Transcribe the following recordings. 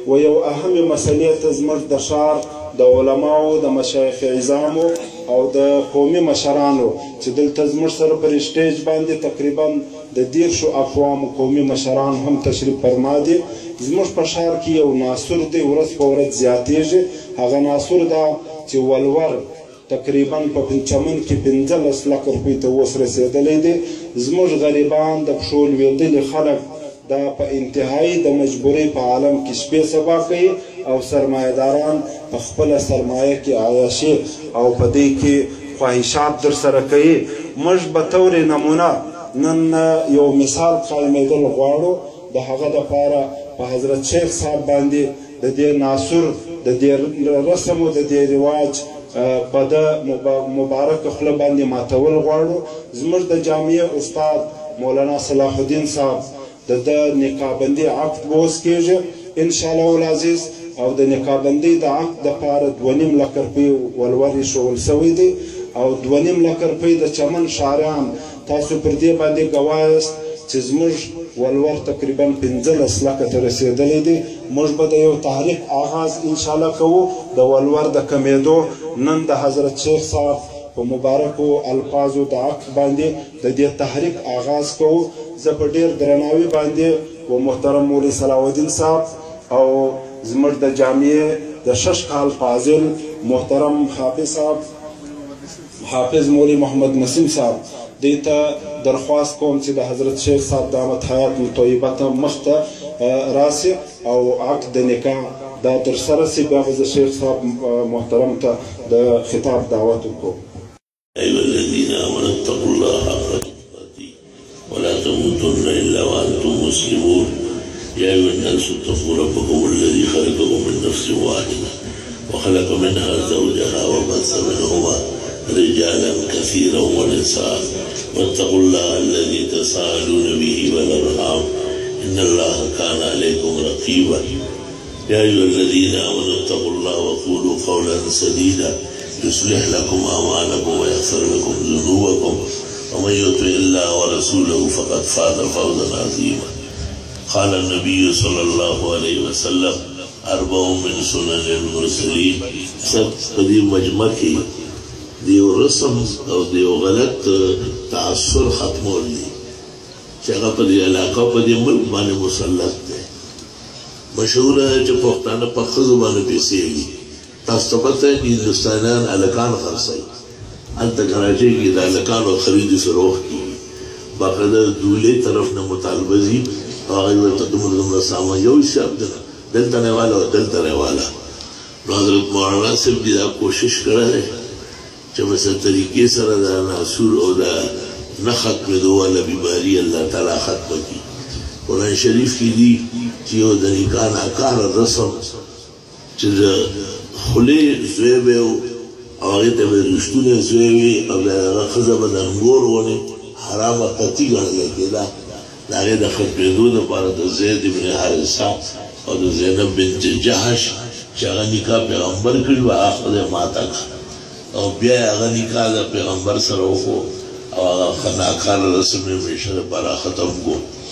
و یو اهمې مسلې ته زموږ د ښار د علماو د مشایخ عظامو او د قومي مشرانو چې دلته زموږ سره پر سټیج باندې تقریبا د 10 اقوامو قومي مشران هم تشریف فرما دي. زموږ په ښار کې یو ناسور دی ورځ په ورځ زیاتېږي. هغه ناسور دا چې ولور تقریبا په چمن کې 15 لکه روپۍ ته اوس رسېدلی دی. زموږ غریبان د پښو لوېدلي خلک دا په انتهایی د مجبورۍ په عالم کې شپې سبا کوي او سرمایه‌داران په خپله سرمایه کې عیاشي او په دې کې خواهشات در سره کوي. موږ به طور نمونه نن یو مثال قایمېدل غواړو د هغه دپاره په حضرت شیخ صاحب باندې د دې ناسور د دې رسم او د دې رواج په د مبارکه خوله باندې ماتول غواړو. زموږ د جامعې استاد مولانا صلاح الدین صاحب د نکاحبندي عقد به اوس کېږي انشاءالله العزیز او د نکاحبندۍ د عقد دپاره 2.5 لکه روپۍ ولور ایښول سوی دی او 2.5 لکه روپۍ د چمن ښاریان تاسو پر دې باندې ګواه یاست چې زموږ ولور تقریبا 15 لکه ته رسېدلی دی. موږ به د یو تحریک آغاز انشاءالله کوو د ولور د کمیدو. نن د حضرت شیخ صاحب په مبارکو الفاظو د عقد باندې د دې تحریک آغاز کوو. زه په ډېر درناوي باندې و محترم مولوي صلاح الدین صاحب او زموږ د جامعې د 6 کال فاضل محترم حافظ صاحب حافظ مولوي محمد نسیم صاحب دې ته درخواست کوم چې د حضرت شیخ صاحب دامت حیات طیبه ته مخته راسي او عقد د نکاح دا ترسره سي. بیا به د شیخ صاحب محترم ته د خطاب دعوت وکړو. أيها الذين آمنوا اتقوا الله حق تقاته ولا تموتن إلا وأنتم مسلمون. يا أيها الناس اتقوا ربكم الذي خلقكم من نفس واحدة وخلق منها زوجها وبث منهما رجالا كثيرا ونساء واتقوا الله الذي تساءلون به والأرحام إن الله كان عليكم رقيبا. يا أيها الذين آمنوا اتقوا الله وقولوا قولا سديدا يصلح لكم أعمالكم ويغفر لكم ذنوبكم ومن يطع الله ورسوله فقد فاز فوزا عظيما. قال النبي صلى الله عليه وسلم 4 من سنن المرسلين. سب قديم مجمع کی دیو رسم او دیو غلط تعصر ختمول دی چې هغه په دې علاقه په دې ملک باندې مسلط دی. مشهور ہے چې پښتانه په ښځو باندې پیسې وي. تاسو ته پته دی هندوستانیان الکان خرڅوي. هلته کراچۍ کې د الکانو خرید فروخت کېږي. باقاعده دولې طرف نه مطالبه ځي او هغوی ورته دومره سامان یو حساب دی دلته نه والا او دلته نه والا. نو حضرت مولانا صاحب دې دا کوشش کړی دی چې مثلا طریقې سره د ناسور او د نه ختمېدو والا بیماري الله تعالی ختمه کړي. قرآن شریف کې دي چې یو د نکاح ناکاره رسم چې د خولې زوی به او هغې ته به رښتونه زوی وي او د هغه ښځه به د انګور ونې حرامه قطعي ګڼلی کېده. د هغې د ختمېدو دپاره د زید بن حارثه او د زینب بنت جحش چې هغه نکاح پیغمبر کړي وه هغه خدای ماته کړه او بیا یې هغه نکاح د پیغمبر سره وکړو او هغه ناکاره رسم یې همیشه دپاره ختم کړو.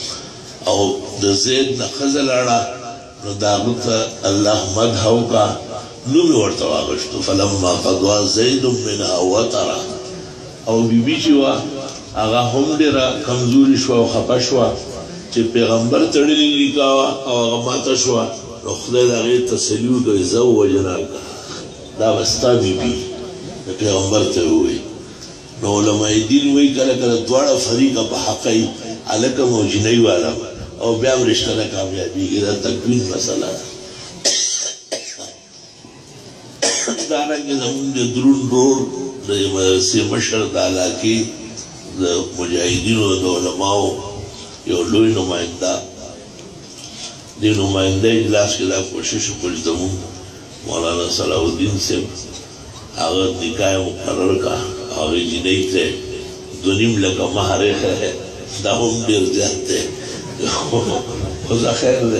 او د زید نه ښځه لاړه نو د هغه ته الله مدح وکړه نوم یې ورته واغوښتو فلما قضا زید منها وطرا. او بیبي چې وه هغه هم ډېره کمزوري شوه او خفه شوه چې پیغمبر تړلې نکاح وه او هغه ماته شوه نو خدای د هغې تسلي وکړي زه ووژنه دا به ستا بیبي د پیغمبر ته یې ووایي. نو علماء دین وایي کله کله دواړه فریقه په حقه وي هلک هم او جینۍ والا او بیا هم رشته نه کامیابېږي. دا تکوین مسله ده. دارنګه زمونږ د درون ورور د مدرسې مشر د علاقې د مجاهدینو د علماو یو لوی نماینده دې نماینده اجلاس کې دا کوشش وکړي زمونږ مولانا صلاح الدین صاحب هغه نکاح یې مقرر کړه. هغې جینۍ ته 2.5 لکه مهر یې ایښی دا هم ډېر زیات دی خو زه خیر دی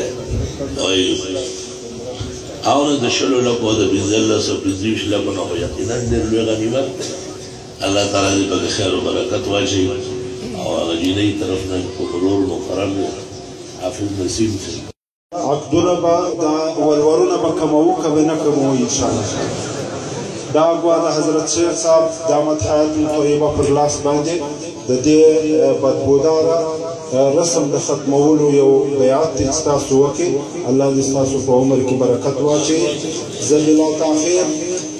او نه د 20 لکو د 15 او 25 لکو نه خو یقینا ډېر لوی غنیمت دی. الله تعالی دې پکې خیر او برکت واچوي او هغه جینۍ طرف نه ورور مقرر دی حافظ نسیم صاحب عقدونه به دا ولورونه به کموو که به نه کموو انشاءالله. دا اګوا د حضرت شیخ صاحب دامت حیات طیبه پر لاس باندې د دې بدبوداره رسم د ختمولو یو بیعت دې ستاسو وکړي. الله دې ستاسو په عمر کې برکت واچوي. زه بلا تاخیر